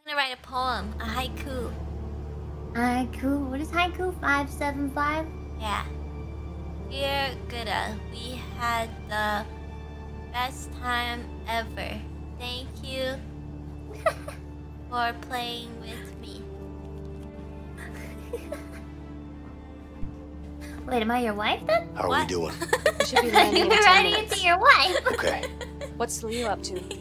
gonna write a poem, a haiku. Haiku? What is haiku? 575? Yeah. Dear Gura, we had the best time ever. Thank you for playing with me. Wait, am I your wife then? How are we doing? You should be You've landing been in 10 writing it minutes. to your wife. Okay. What's Leo up to?